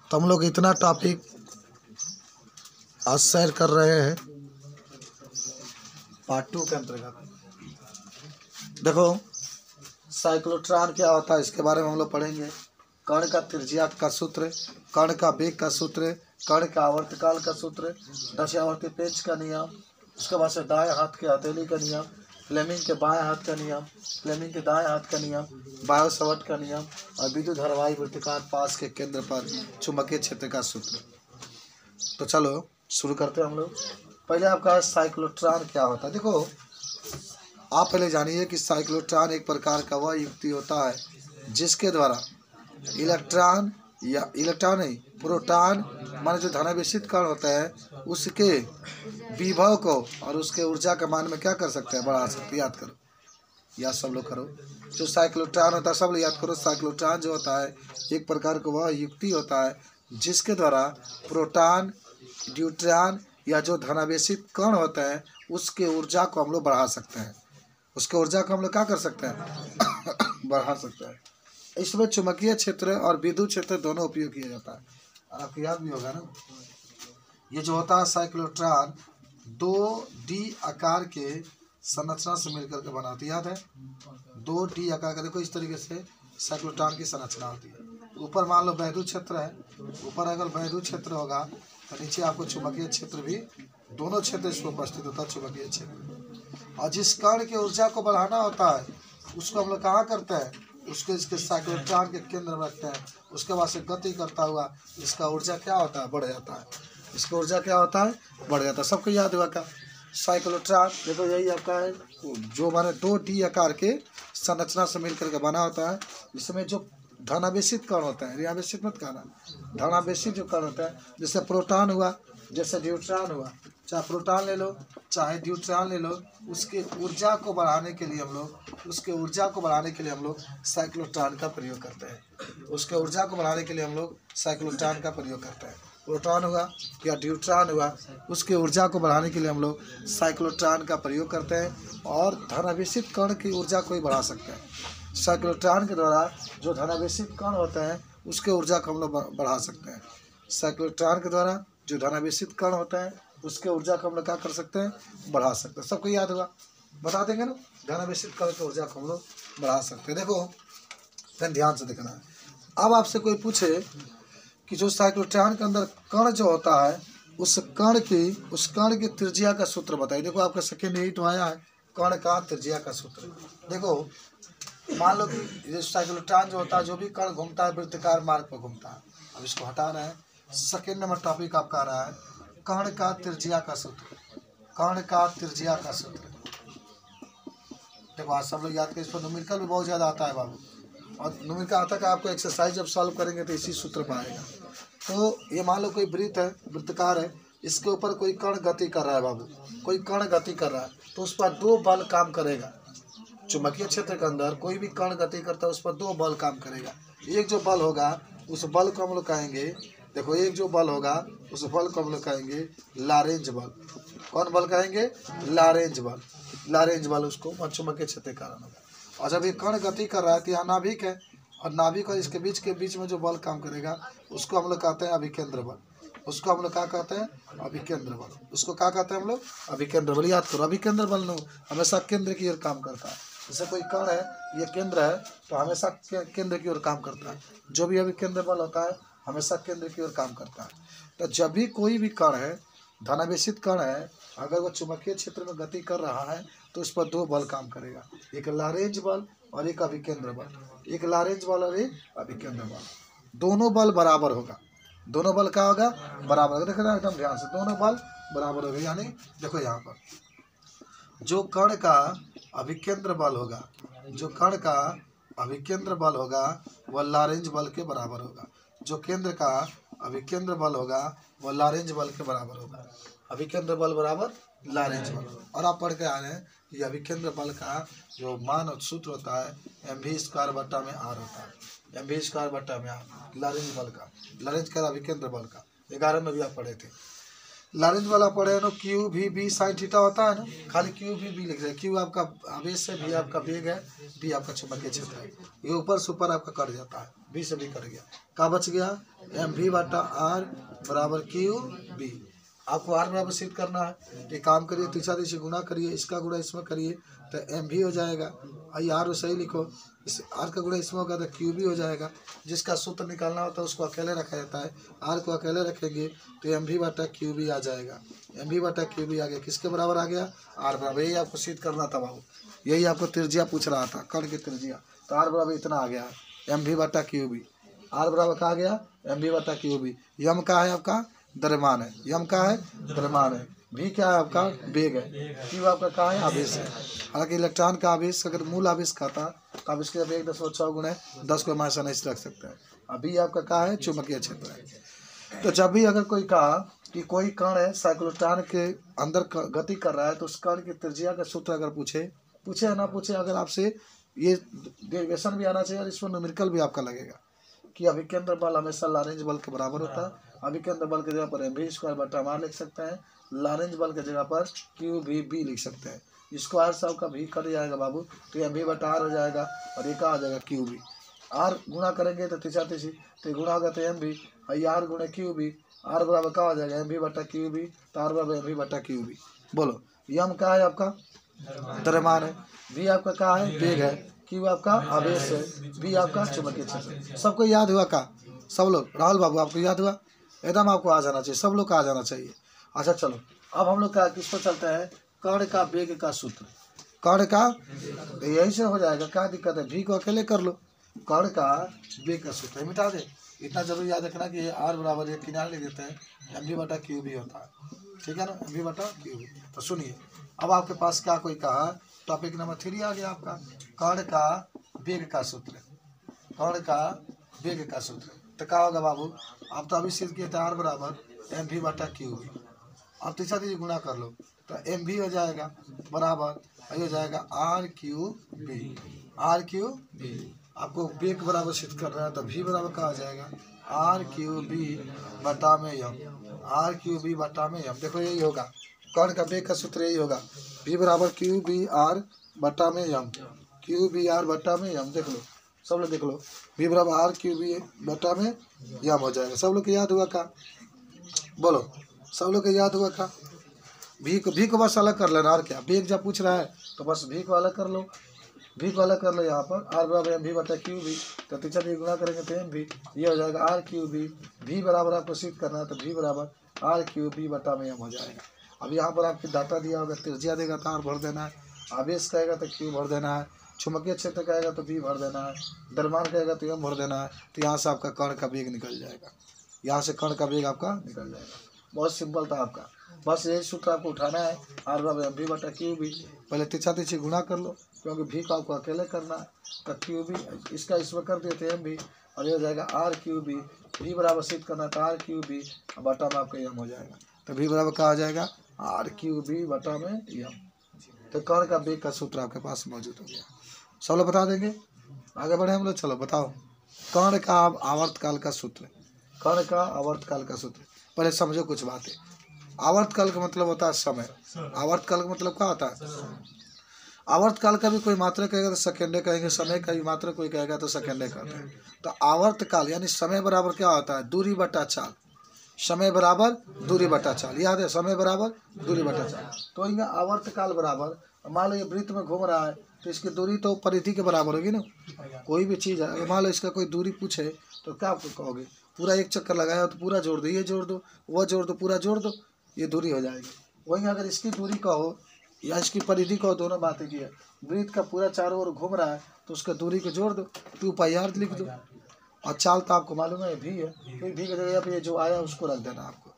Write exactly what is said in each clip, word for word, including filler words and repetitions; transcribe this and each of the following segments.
तो हम लोग इतना टॉपिक आज शेयर कर रहे हैं पार्ट टू के अंतर्गत। देखो साइक्लोट्रॉन क्या होता है इसके बारे में हम लोग पढ़ेंगे। कण का त्रिज्या का सूत्र, कण का वेग का सूत्र, कण का आवर्तकाल का सूत्र, दशावर्ती पेंच का नियम, उसके बाद से दाएं हाथ के हथेली का नियम, फ्लेमिंग के बाएं हाथ का नियम, फ्लेमिंग के दाएं हाथ का नियम, बायो सवट का नियम और विद्युत धारावाही वृत्ताकार पास के केंद्र पर चुंबकीय क्षेत्र का सूत्र। तो चलो शुरू करते हैं हम लोग। पहले आपका साइक्लोट्रॉन क्या होता है। देखो आप पहले जानिए कि साइक्लोट्रॉन एक प्रकार का वह युक्ति होता है जिसके द्वारा इलेक्ट्रॉन या इलेक्ट्रॉन नहीं प्रोटॉन माने जो धनावेशित कण होता है उसके विभव को और उसके ऊर्जा के मान में क्या कर सकते हैं, बढ़ा सकते हैं। याद करो, याद सब लोग करो। जो साइक्लोट्रॉन होता है सब लोग याद करो। साइक्लोट्रॉन जो होता है एक प्रकार का वह युक्ति होता है जिसके द्वारा प्रोटॉन, न्यूट्रॉन या जो धनावेशित कण होता है उसके ऊर्जा को हम लोग बढ़ा सकते हैं। उसके ऊर्जा को हम लोग क्या कर सकते हैं, बढ़ा सकते हैं। इसमें चुंबकीय क्षेत्र और विद्युत क्षेत्र दोनों उपयोग किया जाता है। आपको याद भी होगा ना, ये जो होता है साइक्लोट्रॉन दो डी आकार के संरचना से मिलकर के बनाती है। याद है, दो डी आकार का। देखो इस तरीके से साइक्लोट्रॉन की संरचना होती है। ऊपर मान लो वैद्युत क्षेत्र है, ऊपर अगर वैद्युत क्षेत्र होगा तो नीचे आपको चुंबकीय क्षेत्र भी, दोनों क्षेत्र इसमें उपस्थित होता है चुंबकीय क्षेत्र। और जिस कण की ऊर्जा को बढ़ाना होता है उसको हम लोग कहाँ करते हैं, उसके इसके साइक्लोट्रॉन के केंद्र में रखते हैं। उसके बाद से गति करता हुआ इसका ऊर्जा क्या होता है, बढ़ जाता है। इसका ऊर्जा क्या होता है, बढ़ जाता है। सबको याद हुआ का साइक्लोट्रॉन। देखो यही आपका है जो माने दो डी आकार के संरचना से मिलकर के बना होता है। इसमें जो धनावेशित कण होता है, ऋणावेशित मत कहना, धनावेशित जो कण होता है जैसे प्रोटॉन हुआ, जैसे न्यूट्रॉन हुआ, चाहे प्रोटॉन ले लो चाहे न्यूट्रॉन ले लो, उसके ऊर्जा को बढ़ाने के लिए हम लोग उसके ऊर्जा को बढ़ाने के लिए हम लोग साइक्लोट्रॉन का प्रयोग करते हैं। उसके ऊर्जा को बढ़ाने के लिए हम लोग साइक्लोट्रॉन का प्रयोग करते हैं। प्रोटॉन हुआ या न्यूट्रॉन हुआ, उसके ऊर्जा को बढ़ाने के लिए हम लोग साइक्लोट्रॉन का प्रयोग करते हैं और धनावेशित कण की ऊर्जा को ही बढ़ा सकते हैं। साइक्लोट्रॉन के द्वारा जो धनावेशित कण होते हैं उसके ऊर्जा को हम लोग बढ़ा सकते हैं। साइक्लोट्रॉन के द्वारा जो धनावेशित कण होता है उसके ऊर्जा को हम लोग क्या कर सकते हैं, बढ़ा सकते हैं। सबको याद होगा, बता देंगे ना, धनावेशित कण की ऊर्जा को हम लोग बढ़ा सकते हैं। देखो फिर ध्यान से देखना है। अब आपसे कोई पूछे कि जो साइक्लोट्रॉन के अंदर कण जो होता है उस कण की उस कण की त्रिज्या का सूत्र बताइए। देखो आपका सेकेंड यूनिट आया है कण का त्रिज्या का सूत्र। देखो मान लो कि जो साइक्लोट्रॉन जो होता है, जो भी कण घूमता है वृत्ताकार मार्ग पर घूमता है। अब इसको हटा रहे हैं। सेकेंड नंबर टॉपिक आपका आ रहा है कण का त्रिज्या का सूत्र। कण का त्रिज्या का सूत्र देखो आज सब लोग याद करें। इस पर न्यूमेरिकल भी बहुत ज़्यादा आता है बाबू, और न्यूमेरिकल आता है कि आपको एक्सरसाइज जब सॉल्व करेंगे तो इसी सूत्र पर आएगा। तो ये मान लो कोई वृत्त है, वृत्तकार है, इसके ऊपर कोई कण गति कर रहा है बाबू, कोई कण गति कर रहा है तो उस पर दो बल काम करेगा। चुंबकीय क्षेत्र के अंदर कोई भी कण गति करता है उस पर दो बल काम करेगा। एक जो बल होगा उस बल को हम लोग कहेंगे, देखो एक जो बल होगा उस बल को हम लोग कहेंगे लारेंज बल। कौन बल कहेंगे, लारेंज बल। लारेंज बल उसको चुंबकीय क्षेत्र के कारण होगा। और जब ये कण गति कर रहा है तो यहाँ नाभिक है और नाभिक और इसके बीच के बीच में जो बल काम करेगा उसको हम लोग कहते हैं अभिकेंद्र बल। उसको हम लोग क्या कहते हैं, अभिकेंद्र बल। उसको क्या कहते हैं हम लोग, अभिकेंद्र बल। याद करो अभिकेंद्र बल नो हमेशा केंद्र की ओर काम करता है। जैसे कोई कण है ये केंद्र है तो हमेशा केंद्र की ओर काम करता है। जो भी अभिकेंद्र बल होता है हमेशा केंद्र की ओर काम करता है। तो जब भी कोई भी कण है, धनावेशित कण है, अगर वो चुंबकीय क्षेत्र में गति कर रहा है तो उस पर दो बल काम करेगा, एक लारेंज बल और एक अभिकेंद्र बल। एक लारेंज बल और एक अभिकेंद्र बल। दोनों बल बराबर होगा। दोनों बल क्या होगा, बराबर होगा। देखना एकदम ध्यान से, दोनों बल बराबर होगा। यानी देखो यहाँ पर जो कण का अभिकेंद्र बल होगा, जो कण का अभिकेंद्र बल होगा वह लारेंज बल के बराबर होगा। जो केंद्र का अभिकेंद्र बल होगा वह लारेंज बल के बराबर होगा। अभिकेंद्र बल बराबर लारेंज बल। और आप पढ़ के आ रहे हैं कि अभिकेंद्र बल का जो मान और सूत्र होता है एम भी स्क्वायर बट्टा में आर होता है। एम भी स्क्वायर बट्टा में आर लारेंज बल का, लारेंज का अभिकेंद्र बल का, ग्यारह में भी आप पढ़े थे। लारेंज वाला पढ़े है ना, क्यू भी बी साइन थीटा होता है ना, खाली क्यू भी बी लिख रहे हैं। क्यू आपका आवेश है, बी आपका वेग है, बी आपका चुंबकीय क्षेत्र है। ये ऊपर से ऊपर आपका कट जाता है, बी से बी कट गया, क्या बच गया, एम वी बटा आर बराबर क्यू बी। आपको आर बराबर सिद्ध करना है, एक काम करिए, तीसरा तीसरी गुना करिए, इसका गुणा इसमें करिए तो एम भी हो जाएगा, आई आर सही लिखो, इस आर का गुणा इसमें होगा तो क्यू भी हो जाएगा। जिसका सूत्र निकालना होता है उसको अकेले रखा जाता है, आर को अकेले रखेंगे तो एम भी बटा क्यू भी आ जाएगा, एम भी बटा क्यू भी आ गया, किसके बराबर आ गया, आर बराबर। यही आपको सिद्ध करना था बाबू, यही आपको त्रिज्या पूछ रहा था, कण की त्रिज्या, तो आर बराबर इतना आ गया, एम भी बटा क्यू भी, आर बराबर कहा गया एम भी बटा क्यू भी। यम का है आपका द्रव्यमान है, यम का है द्रव्यमान है, भी क्या है आपका वेग है, क्यू आपका कहा है आवेश है। हालांकि इलेक्ट्रॉन का आवेश अगर मूल आवेश का था तो आप इसके एक दशमलव छः गुना दस को हमारे नहीं रख सकते हैं। अभी आपका कहा है चुंबकीय क्षेत्र है। तो जब भी अगर कोई कहा कि कोई कण है साइक्लोट्रॉन के अंदर गति कर रहा है तो उस कण की त्रिज्या का सूत्र अगर पूछे पूछे या ना पूछे, अगर आपसे ये डेरिवेशन भी आना चाहिए और इसमें न्यूमेरिकल भी आपका लगेगा कि अभिकेंद्र बल हमेशा लारेंज बल के बराबर होता है। अभिकेंद्र बल की जगह पर एम भी स्क्वायर बटा आर लिख सकते हैं, लारेंज बल की जगह पर क्यू भी बी लिख सकते हैं। स्क्वायर साहब का भी कट जाएगा बाबू, तो एम भी बटा आर हो जाएगा और ये का आ जाएगा क्यू भी। आर गुणा करेंगे तो तीसरा तीसरी तो गुणा होगा तो एम भी, और आर गुणा क्यू भी, आर बराबर का हो जाएगा एम भी बटा क्यू भी, तो आर बराबर एम भी बटा क्यू भी। बोलो यम का है आपका द्रव्यमान है, भी आपका क्या है वेग है, क्यू आपका आवेश है, बी आपका चुंबकीय क्षेत्र। सबको याद हुआ का, सब लोग, राहुल बाबू आपको याद हुआ, एकदम आपको आ जाना चाहिए, सब लोग का आ जाना चाहिए। अच्छा चलो अब हम लोग का किस पर चलते हैं, कण का वेग का सूत्र, कण का यही से हो जाएगा, क्या दिक्कत है, भी को अकेले कर लो, कण का वेग का सूत्र मिटा दे। इतना जरूर याद रखना कि आर बराबर एक किनारे ले देते हैं, एम भी बटा क्यू भी होता है, ठीक है ना, एम भी बटा क्यू भी। तो सुनिए अब आपके पास क्या कोई कहा, टॉपिक नंबर थ्री आ गया आपका, कण का वेग का सूत्र, कण का वेग का सूत्र। तो क्या होगा बाबू, आप तो अभी सिद्ध किए थे आर बराबर एम भी बटा क्यू भी, अब तीसरा तीसरी गुणा कर लो तो एम भी हो जाएगा बराबर ये हो जाएगा R Q B, R Q B. आपको वेग बराबर सिद्ध कर रहा है तो भी बराबर कहा जाएगा आर क्यू बी बटा में यम, आर क्यू बी बटा में यम। देखो यही होगा कण का वेग का सूत्र, यही होगा भी बराबर क्यू बी आर बटा में यम, क्यू बी आर बटा में यम। देख लो सब लोग देख लो, भी बराबर आर क्यू बी बटा में यम हो जाएगा। सब लोग को याद हुआ का, बोलो सब लोग को याद हुआ का। भी को भी को बस अलग कर लेना, और क्या, वेग जब पूछ रहा है तो बस भी को अलग कर लो, भी को अलग कर लो यहाँ पर, आर बराबर एम भी बटा क्यू भी, तो तीसरा भी गुणा करेंगे तो एम भी, ये हो जाएगा आर क्यू बी, भी बराबर आपको सिद्ध करना है तो भी बराबर आर क्यू बी बटा में एम हो जाएगा। अब यहाँ पर आपकी डाटा दिया होगा, त्रिज्या देगा तो आर भर देना है, आवेश कहेगा तो क्यू भर देना है, चुंबकीय क्षेत्र कहेगा तो बी भर देना है, द्रव्यमान कहेगा तो एम भर देना है। तो यहाँ से आपका कण का वेग निकल जाएगा, यहाँ से कण का वेग आपका निकल जाएगा। बहुत सिंपल था आपका, बस यही सूत्र आपको उठाना है, आर बराबर एम भी बटा क्यू भी। पहले तीसरा तीसरी गुणा कर लो क्योंकि भी को आपको अकेले करना है, तो क्यू भी इसका इसमें कर देते हैं एम भी, और ये हो जाएगा आर क्यू बी, भी बराबर सिद्ध करना है तो आर क्यू बी बटा में आपका एम हो जाएगा। तो भी बराबर कहा जाएगा आर क्यू बी बटा में एम। तो कण का वेग का सूत्र आपके पास मौजूद हो गया। सब लोग बता देंगे, आगे बढ़े हम लोग, चलो बताओ कण का आवर्तकाल का सूत्र, कण का आवर्तकाल का सूत्र। पहले समझो कुछ बातें, आवर्तकाल का मतलब होता है समय, आवर्तकाल का मतलब क्या होता है, आवर्तकाल का भी कोई मात्रा कहेगा तो सेकेंडे कहेंगे, समय का भी मात्रा कोई कहेगा तो सेकेंडे कहते हैं। तो आवर्तकाल यानी समय बराबर क्या होता है, दूरी बटा चाल, समय बराबर दूरी बटा चाल, याद है, समय बराबर दूरी बटा चाल। तो यहाँ आवर्तकाल बराबर, मान लो ये वृत्त में घूम रहा है तो इसकी दूरी तो परिधि के बराबर होगी ना। कोई भी चीज़ है, मान लो इसका कोई दूरी पूछे तो क्या आपको कहोगे, पूरा एक चक्कर लगाया तो पूरा जोड़ दो, ये जोड़ दो, वह जोड़ दो, पूरा जोड़ दो, ये दूरी हो जाएगी। वहीं अगर इसकी दूरी कहो या इसकी परिधि कहो, दोनों बातें की है, वृत्त का पूरा चारों ओर घूम रहा है तो उसका दूरी को जोड़ दो, टू पाई आर लिख दो। और चाल तो आपको मालूम है भी है, फिर भी की जगह पे ये जो आया उसको रख देना आपको।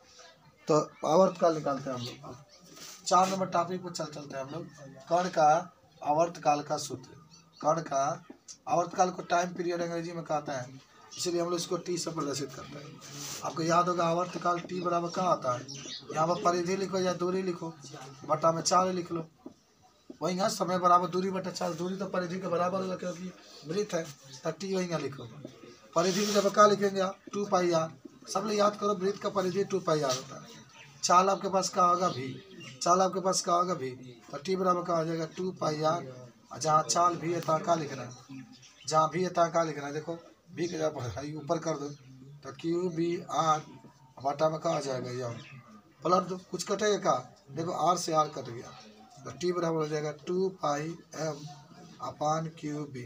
तो आवर्तकाल निकालते हैं हम लोग। चार नंबर टॉपिक पर चल चलते हैं हम लोग, कण का आवर्तकाल का सूत्र। कण का आवर्तकाल को टाइम पीरियड अंग्रेजी में कहते हैं, इसलिए हम लोग इसको टी से प्रदर्शित करते हैं। आपको याद होगा आवर्तकाल टी बराबर क्या आता है, यहाँ पर परिधि लिखो या दूरी लिखो, बटा में चाल लिख लो। वही यहाँ समय बराबर दूरी बटा चाल, दूरी तो परिधि के बराबर होगा क्योंकि वृत्त है, तो टी वही यहाँ लिखो। परिधि की जब क्या लिखेंगे आप, टू पाई आर। सब लोग याद करो, वृत्त का परिधि टू पाई आर होता है। चाल आपके पास क्या होगा भी, चाल आपके पास क्या होगा भी, तो टी बराबर क्या हो जाएगा टू पाई आर। जहाँ चाल भी है तहाँ क्या लिखना है, जहाँ भी है तहाँ क्या लिखना है, देखो भी के जब ऊपर कर दो तो क्यू बी आर बटा में क्या हो जाएगा यम, पलट दो कुछ कटेगा क्या, देखो आर से आर कट गया, तो टी बराबर हो जाएगा two pi M upon Q B.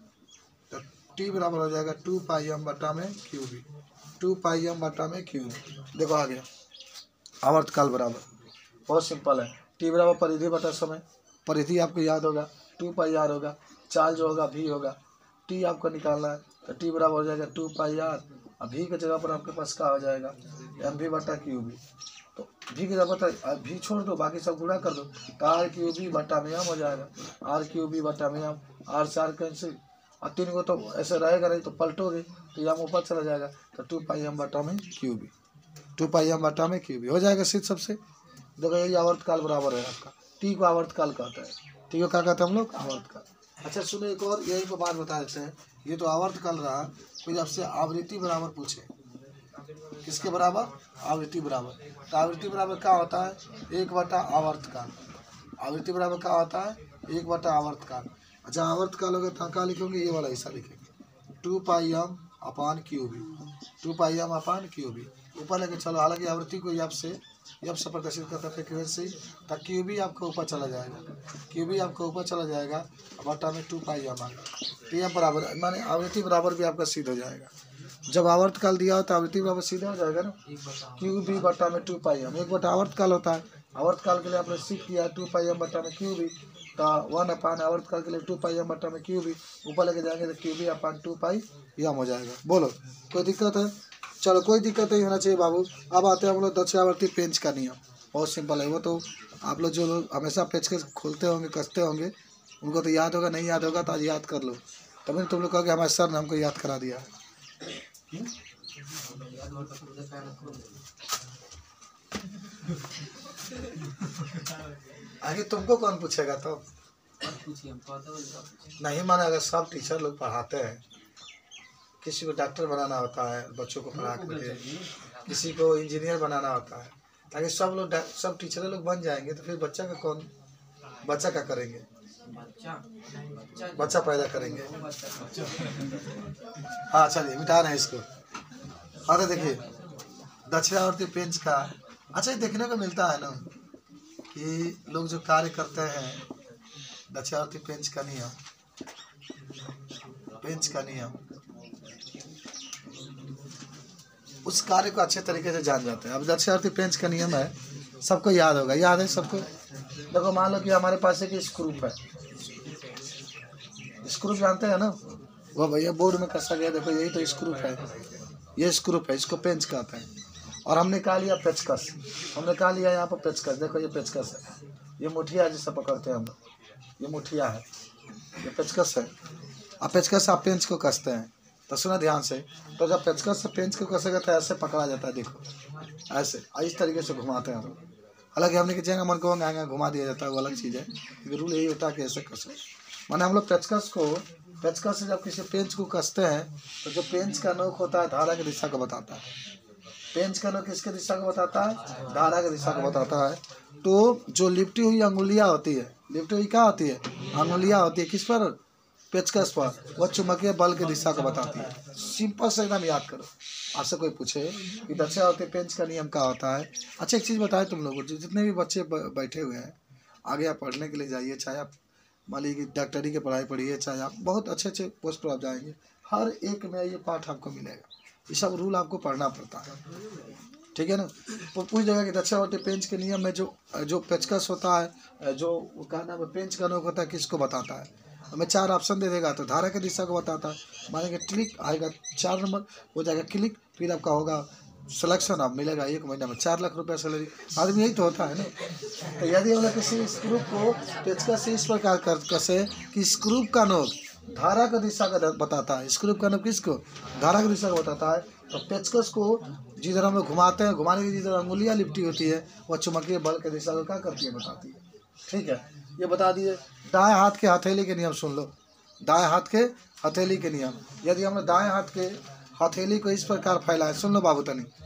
तो टी बराबर हो जाएगा टू पाई एम बटा में Q B, two pi M बटा में क्यू बी। देखो आ गया आवर्तकाल बराबर, बहुत सिंपल है। टी बराबर परिधि बटा समय, परिधि आपको याद होगा टू पाई आर होगा, चाल जो होगा भी होगा, टी आपको निकालना है तो टी बराबर हो जाएगा टू पाई आर, और भी की जगह पर आपके पास क्या हो जाएगा एम भी बटा क्यू बी। तो भी की जगह पर भी छोड़ दो, बाकी सब गुणा कर दो तो आर क्यू बी बटा में एम हो जाएगा, आर क्यू बी बटा में एम, आर से आर कैंसिल, और तीन को तो ऐसे रहेगा नहीं तो पलटोगे तो एम ऊपर चला जाएगा, तो टू पाई एम बटा में Q B, two pi M बटा में क्यू बी हो जाएगा सीध सबसे। देखो यही आवर्तकाल बराबर है आपका, टी को आवर्तकाल कहता है, टी को क्या कहते हैं हम लोग आवर्तकाल। अच्छा सुनो एक और यही को बात बता देते हैं, ये तो आवर्तकाल रहा, कोई आपसे आवृत्ति बराबर पूछे, किसके बराबर आवृत्ति बराबर, तो आवृत्ति बराबर क्या होता है एक बटा आवर्तकाल, आवृत्ति बराबर क्या होता है एक बटा आवर्तकाल। अच्छा आवर्तकाल होगा तो क्या लिखेंगे, ये वाला हिस्सा लिखेंगे two pi M upon Q B, two pi M upon Q B ऊपर लेके चलो, हालांकि आवृत्ति को यब से यब से प्रदर्शित करता है फ्रिक्वेंसी, तो क्यू बी आपका ऊपर चला जाएगा, क्यू बी आपका ऊपर चला जाएगा बटा में टू पाई एम आएगा, तो यह बराबर माने आवृत्ति बराबर भी आपका सिद्ध हो जाएगा। जब आवर्तकाल दिया हो तो आवृत्ति बराबर सीधा हो जाएगा ना, क्यू बी बटा में टू पाई एम, एक बटा आवर्तकाल होता है, आवर्तकाल के लिए आपने सीख किया टू पाई एम बटा में क्यू बी, तो वन अपान आवर्तकाल के लिए टू पाई एम बटा में क्यू बी, ऊपर लेके जाएंगे तो Q B upon two pi M हो जाएगा। बोलो कोई दिक्कत है, चलो कोई दिक्कत नहीं होना चाहिए बाबू। अब आते हैं हम लोग दक्षिणावर्ती पेंच का नियम, बहुत सिंपल है, वो तो आप लोग जो लोग हमेशा पेंच के खोलते होंगे कसते होंगे उनको तो याद होगा, नहीं याद होगा तो आज याद कर लो, तभी तुम लोग कहोगे हमारे सर ने हमको याद करा दिया। आगे तुमको कौन पूछेगा, तो नहीं माना, अगर सब टीचर लोग पढ़ाते हैं, किसी को डॉक्टर बनाना होता है बच्चों को पढ़ा करके, किसी को इंजीनियर बनाना होता है, ताकि सब लोग सब टीचर लोग बन जाएंगे तो फिर बच्चा का कौन, बच्चा क्या करेंगे, बच्चा पैदा करेंगे। हाँ चलिए मिटा रहे हैं इसको। हाँ तो देखिए दक्षिणावर्ती पेंच का, अच्छा देखने को मिलता है ना कि लोग जो कार्य करते हैं दक्षिणावर्ती पेंच का नियम, पेंच का नियम उस कार्य को अच्छे तरीके से जान जाते हैं। अब दक्षिणावर्ती पेंच का नियम है, सबको याद होगा, याद है सबको। देखो मान लो कि हमारे पास एक स्क्रूप है, स्क्रूप जानते हैं ना, वो भैया बोर्ड में कसा गया, देखो यही तो स्क्रूप है, ये स्क्रूप है, इसको पेंच कहते हैं। और हमने कहा लिया पेचकस, हमने कहा लिया यहाँ पर पेचकस, देखो ये पेचकस है, ये मुठिया जिससे पकड़ते हैं हम लोग, ये मुठिया है, ये पेचकस है। अब पेचकस आप पेंच को कसते हैं तो सुना ध्यान से, तो जब पेचकस से पेंच को कसेगा तो ऐसे पकड़ा जाता है, देखो ऐसे इस तरीके से घुमाते हैं हम लोग। हालांकि हमने कि जगह मन को आगे घुमा दिया जाता है, वो अलग चीज़ है, लेकिन रूल यही होता है कि ऐसे कसो। माने हम लोग पेचकस को, पेचकस से जब किसी पेंच को कसते हैं तो जो पेंच का नोक होता है धारा की दिशा को बताता है, पेंच का नोक किसके दिशा को बताता है, धारा की दिशा को बताता है। तो जो लिपटी हुई अंगुलियाँ होती है, लिपटी हुई क्या होती है, अंगुलियाँ होती है, किस पर, पेचकस पर, वह चुंबकीय बल की दिशा को बताती है। सिंपल से एकदम याद करो। आपसे कोई पूछे कि दक्षिणावर्ती पेंच का नियम क्या होता है, अच्छा एक चीज़ बताए तुम लोगों को, जितने भी बच्चे बैठे हुए हैं आगे आप पढ़ने के लिए जाइए, चाहे आप मान लीजिए कि डॉक्टरी की पढ़ाई पढ़िए, चाहे आप बहुत अच्छे अच्छे पोस्ट पर आप जाएंगे, हर एक में ये पाठ आपको मिलेगा, ये सब रूल आपको पढ़ना पड़ता है, ठीक है ना। तो पूछ देगा कि दक्षिणावर्ती पेंच के नियम में जो जो पेचकस होता है, जो क्या नाम है, पेंच का नोक होता है, किसको बताता है, हमें चार ऑप्शन दे देगा तो धारा की दिशा को बताता है। मानेंगे क्लिक आएगा, चार नंबर हो जाएगा क्लिक, फिर आपका होगा सिलेक्शन, आप मिलेगा एक महीना में चार लाख रुपया सैलरी, आदमी यही तो होता है ना। तो यदि हम लोग किसी स्क्रू को पेचकस से इस प्रकार कर कसे कि स्क्रू का नोक धारा का दिशा का बताता है, स्क्रू का नोक किसको, धारा की दिशा को बताता है, तो पेचकस को जिधर हम लोग घुमाते हैं, घुमाने की जिधर अंगुलियाँ लिपटी होती है वह चुंबकीय बल की दिशा को क्या करती है, बताती है, ठीक है। ये बता दिए। दाएं हाथ के हथेली के नियम सुन लो, दाएं हाथ के हथेली के नियम, यदि हमने दाएं हाथ के हथेली को इस प्रकार फैलाए, सुन लो बाबू तनी,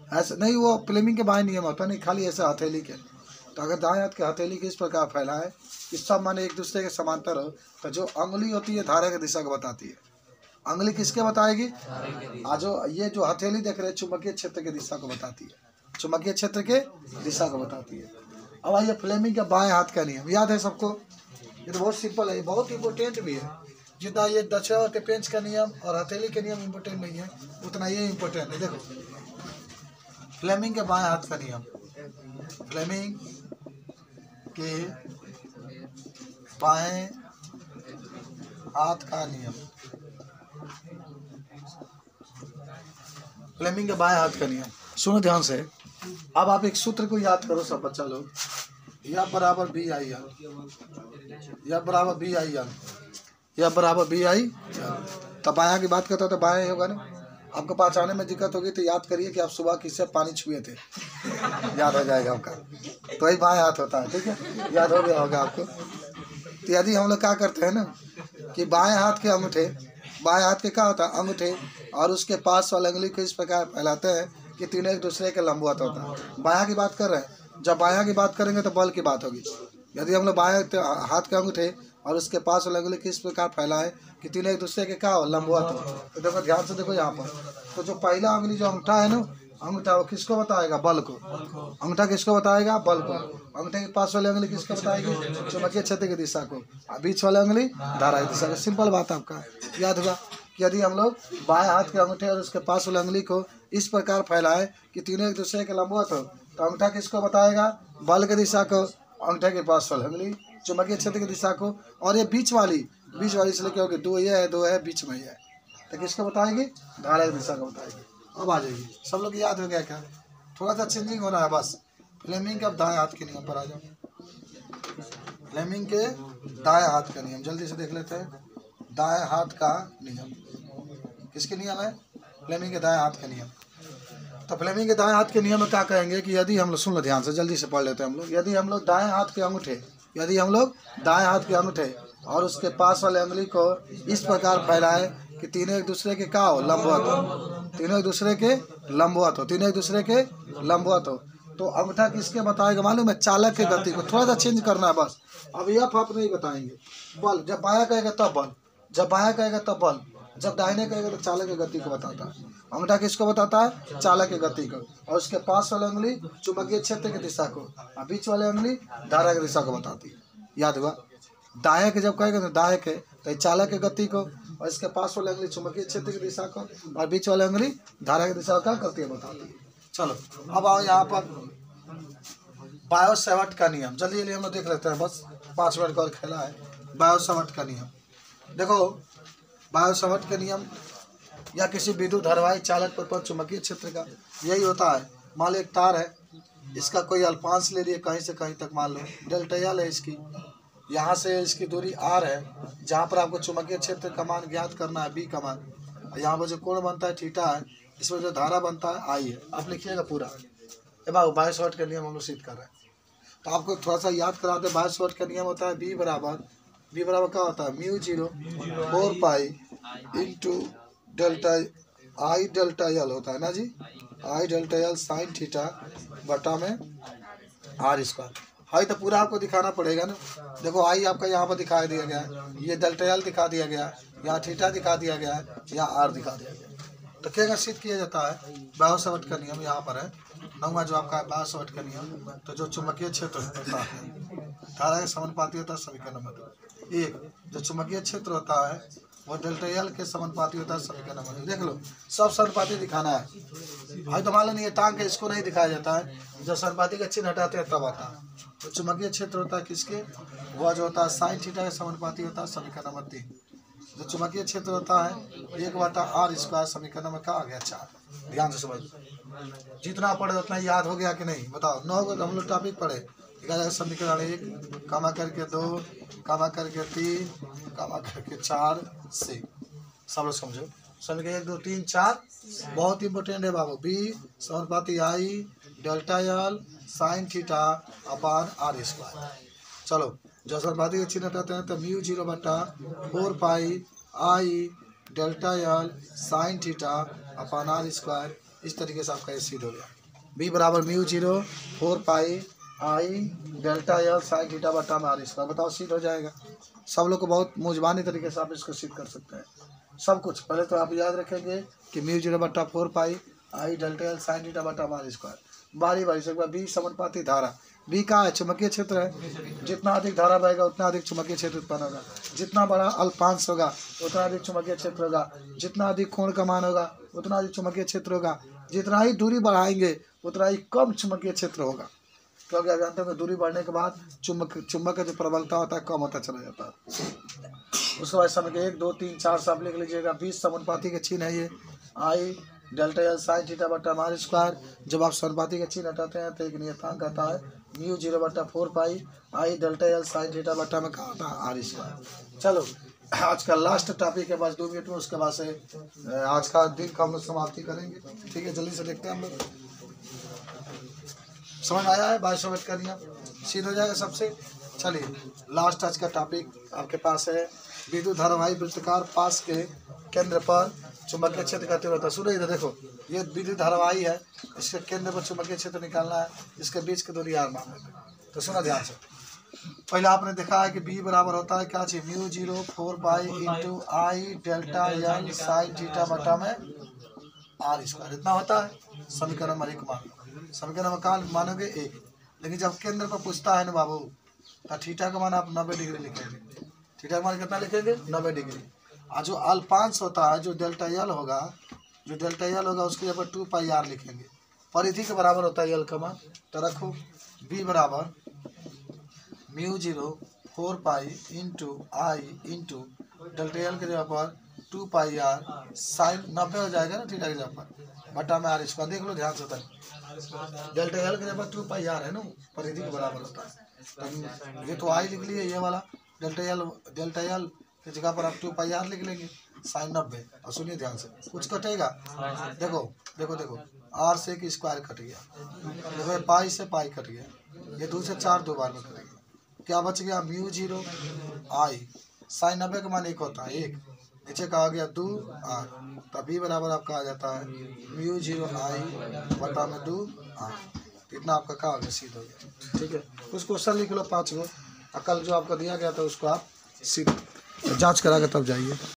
ऐसे नहीं, वो फ्लेमिंग के बाएं नियम होता नहीं, खाली ऐसे हथेली के। तो अगर दाएं हाथ के हथेली के इस प्रकार फैलाए कि सब माने एक दूसरे के समांतर हो, तो जो अंगुली होती है धारा की दिशा को बताती है। अंगुली किसके बताएगी? आज जो ये जो हथेली देख रहे हैं चुंबकीय क्षेत्र की दिशा को बताती है, चुंबकीय क्षेत्र के दिशा को बताती है। अब आइए फ्लेमिंग के बाएं हाथ का नियम याद है सबको? ये तो बहुत सिंपल है, बहुत इंपॉर्टेंट भी है। जितना ये दक्षिणावर्त पेंच का नियम और हथेली के नियम इम्पोर्टेंट नहीं है, उतना ये इम्पोर्टेंट है। देखो फ्लेमिंग के बाएं हाथ का नियम, फ्लेमिंग के बाएं हाथ का नियम, फ्लेमिंग के बाएं हाथ का नियम सुनो ध्यान से। अब आप एक सूत्र को याद करो सब बच्चा लोग, या बराबर बी आई एल, या बराबर बी आई एल, या बराबर बी आई। तब बायां की बात करता है तो बायां ही होगा ना। आपको पहचाने में दिक्कत होगी तो याद करिए कि आप सुबह किससे पानी छुए थे, याद हो जाएगा आपका। तो वही बाएं हाथ होता है, ठीक है, याद हो गया होगा आपको। तो यदि हम लोग क्या करते हैं ना कि बाएं हाथ के अंगूठे, बाएं हाथ के क्या होता है अंगूठे, और उसके पास वाले अंगुली को इस प्रकार फैलाते हैं कि तीनों एक दूसरे के लंबवत होता है। बायां की बात कर रहे हैं, जब बायां की बात करेंगे तो बल की बात होगी। यदि हम लोग बाएं हाथ के अंगूठे और उसके पास वाले अंगुली किस प्रकार फैलाए कि तीनों एक दूसरे के क्या हो लंबवत हो, तो देखो ध्यान से देखो यहाँ पर। तो जो पहला अंगुली जो अंगूठा है ना, अंगूठा वो किसको बताएगा? बल को। अंगूठा किसको बताएगा? बल को। अंगूठे के पास वाली अंगुली किसको बताएगी? चुंबकीय क्षेत्र की दिशा को। बीच वाले अंगुली धारा की दिशा को। सिंपल बात आपका याद होगा। यदि हम लोग बाएं हाथ के अंगूठे और उसके पास वाली अंगुली को इस प्रकार फैलाए कि तीनों एक दूसरे के लंबवत हो, तो अंगूठा किसको बताएगा? बल की दिशा को। अंगूठे के पास वाली अंगुली चुंबकीय क्षेत्र की दिशा को। और ये बीच वाली, बीच वाली इसलिए क्या होगी? दो ये है, दो है, बीच में ये है, तो किसको बताएगी? धारा की दिशा को बताएगी। अब आ जाएगी, सब लोग याद हो गया क्या? थोड़ा सा चेंजिंग हो रहा है बस। फ्लेमिंग के अब दाएं हाथ के नियम पर आ जाओ। फ्लेमिंग के दाएं हाथ का नियम जल्दी से देख लेते हैं। दाएं हाथ का नियम किसके नियम है? फ्लेमिंग के दाएं हाथ का नियम। तो फ्लेमिंग के दाएं हाथ के नियम में क्या कहेंगे कि यदि हम लोग, सुन लो ध्यान से, जल्दी से पढ़ लेते हैं हम लोग। यदि हम लोग दाएं हाथ के अंगूठे, यदि हम लोग दाएं हाथ के अंगूठे और उसके पास वाले अंगुली को इस प्रकार फैलाए कि तीनों एक दूसरे के क्या हो? लंबवत हो। तीनों एक दूसरे के लंबवत हो, तीनों एक दूसरे के लंबवत हो, तो अंगूठा किसके बताएगा मालूम है? चालक के गति को। थोड़ा सा चेंज करना है बस। अब यह आप नहीं बताएंगे। बल जब बायां कहेगा तब बल, जब बायां कहेगा तब बल, जब दाहिने कहेगा तो चालक की गति को बताता है। अंगूठा किसको बताता है? चालक की गति को। और उसके पास वाले अंगुली चुंबकीय क्षेत्र की दिशा को, और बीच वाले अंगुली धारा की दिशा को बताती है। याद हुआ? दाएं के जब कहेगा तो दाएं के तो चालक की गति को, और इसके पास वाले अंगुली चुंबकीय क्षेत्र की दिशा को, और बीच वाले अंगुली धारा की दिशा का करती है, बताती है। चलो अब आओ यहाँ पर बायो सेवट का नियम। जल्दी जल्दी हम लोग देख लेते हैं, बस पाँच मिनट का और खेला है। बायो सेवट का नियम देखो। बायो सेवट का नियम या किसी विद्युत धारावाही चालक पर, पर चुंबकीय क्षेत्र का यही होता है। मान लो एक तार है, इसका कोई अल्पांश ले लिए कहीं से कहीं तक, मान लो डेल्टा एल है इसकी, यहाँ से इसकी दूरी आर है, जहाँ पर आपको चुंबकीय क्षेत्र का मान ज्ञात करना है, बी का मान। यहाँ पर जो कोण बनता है थीटा है, इसमें जो धारा बनता है आई है। आप लिखिएगा पूरा। ए बाबू बायो सेवट का नियम हम लोग सिद्ध कर रहे हैं, तो आपको थोड़ा सा याद कराते हैं। बायो सेवट का नियम होता है बी बराबर, बी बराबर क्या होता है? Mu zero four pi into delta I delta L होता है ना जी, I delta L sine theta बटा में आर स्क्वायर। हाई तो पूरा आपको दिखाना पड़ेगा ना। देखो आई आपका यहाँ पर दिखाई दिया गया है, ये डेल्टा एल दिखा दिया गया, यहाँ थीटा दिखा दिया गया है, यहाँ आर दिखा दिया गया। तो क्या सिद्ध किया जाता है? बायो सेवट का नियम यहाँ पर है नौवा जो आपका बायो सेवट का नियम। तो जो चुंबकीय क्षेत्र होता है धारा के समानुपाती होता है, समीकरण नंबर एक। जो चुंबकीय क्षेत्र होता है वो डेल्टा एल के समानुपाती होता है, समीकरण नंबर देख लो। सब समानुपाती दिखाना है। भाई तो मान लो ये टांग के इसको नहीं दिखाया जाता है, जब समानुपाती का चिन्ह हटाते हैं तब आता है। तो चुंबकीय क्षेत्र होता है किसके? वह जो होता है साइन थीटा के समानुपाती होता है, समीकरण नंबर तीन। जो चुंबकीय क्षेत्र होता है एक बटा आर स्क्वायर, समीकरण नंबर का आ गया चार। ध्यान से समझ, जितना पढ़े उतना याद हो गया कि नहीं बताओ? नौ को हम लोग टॉपिक पढ़े। समीकरण एक कामा करके दो, कामा करके तीन, कामा करके चार से, सब लोग समझो। समीकरण एक दो तीन चार बहुत इंपॉर्टेंट है बाबू। बी समानुपाती I delta L sine theta upon R square. चलो जो समानुपाती का चिन्ह हटाते हैं तो म्यू जीरो बटा four pi I delta L sine theta upon R square इस तरीके से आपका ये सिद्ध हो गया। बी बराबर mu zero four pi I delta L sine theta बटा में आर स्क्वायर। बताओ सिद्ध हो जाएगा। सब लोग को बहुत मुजबानी तरीके से आप इसको सिद्ध कर सकते हैं सब कुछ। पहले तो आप याद रखेंगे कि म्यू जीरो बटा four pi I delta L sine theta बटा में आर स्क्वायर। बारी बारी से एक बार बी समानुपाती धारा। बी का है चुंबकीय क्षेत्र है, जितना अधिक धारा बहेगा उतना अधिक चुंबकीय क्षेत्र उत्पन्न होगा। जितना बड़ा अल्पांश होगा उतना अधिक चुंबकीय क्षेत्र होगा। जितना अधिक कोण का मान होगा उतना अधिक चुंबकीय क्षेत्र होगा। जितना ही दूरी बढ़ाएंगे उतना ही कम चुंबकीय क्षेत्र होगा, क्योंकि आप जानते हैं दूरी बढ़ने के बाद चुंबक चुंबक का जो प्रबलता होता है कम होता चला जाता है। उसके बाद समय के एक दो तीन चार सब लिख लीजिएगा। बीस समानुपाती के चिन्ह है ये I delta L sine theta बटा आर स्क्वायर। जब आप समानुपाती के चिन्ह हटाते हैं तो एक नियतांक आता है म्यू जीरो बटा four pi I delta L sine theta बटा में कहा था आर स्क्वायर। चलो आज का लास्ट टॉपिक है, बस दो मिनट में उसके बाद से आज का दिन का हम लोग समाप्ति करेंगे। ठीक है, जल्दी से देखते हैं हम लोग। समझ आया है? बाईस मिनट कर दिया, सीध हो जाएगा सबसे। चलिए लास्ट आज का टॉपिक आपके पास है विद्युत धारावाही वृत्ताकार पास के केंद्र पर चुंबकीय क्षेत्र का तीव्रता। सुनो इधर देखो, ये विद्युत धारावाही है, इसके केंद्र पर चुंबकीय क्षेत्र निकालना है, इसके बीच की दूरी आर मान लेते हैं। तो सुनो ध्यान से, पहले आपने देखा है कि बी बराबर होता है क्या चीज mu zero four pi into I delta L sine theta बटा में आर स्क्वायर। इतना होता है समीकरण नंबर एक मान। समीकरण नंबर का मानोगे एक, लेकिन जब केंद्र पर पूछता है ना बाबू तो थीटा का मान आप नब्बे डिग्री लिखेंगे। थीटा का मान कितना लिखेंगे? नब्बे डिग्री। और जो अल्पांश होता है जो डेल्टा एल होगा, जो डेल्टा एल होगा उसके ऊपर टू पाई आर लिखेंगे। परिधि के बराबर होता है एल का मान। तो रखो बी बराबर mu zero four pi into I into delta L के जगह पर टू पाई आर साइन नब्बे हो जाएगा ना थीटा की जगह पर बटा में आर स्क्वायर। देख लो ध्यान से होता है डेल्टा एल के जगह पर टू पाई आर है ना, परिधि के बराबर होता है। तो ये तो आई लिख लिए, ये वाला डेल्टा एल डेल्टा एल की जगह पर आप टू पाई आर लिख लेंगे साइन नब्बे। और सुनिए ध्यान से, कुछ कटेगा देखो देखो देखो, आर से एक स्क्वायर कट गया, देखो पाई से पाई कट गया, ये दो से चार दो बार में कटेगा। क्या बच गया? म्यू जीरो आई साइन नब्बे का मान एक होता है एक, नीचे कहा गया दो आर, तभी बराबर आपका आ जाता है म्यू जीरो आई बटा में दो आर। इतना आपका क्या हो गया? सीध हो गया। ठीक है, कुछ क्वेश्चन लिख लो पाँच गो, कल जो आपका दिया गया था उसको आप सीध जांच करा के तब जाइए।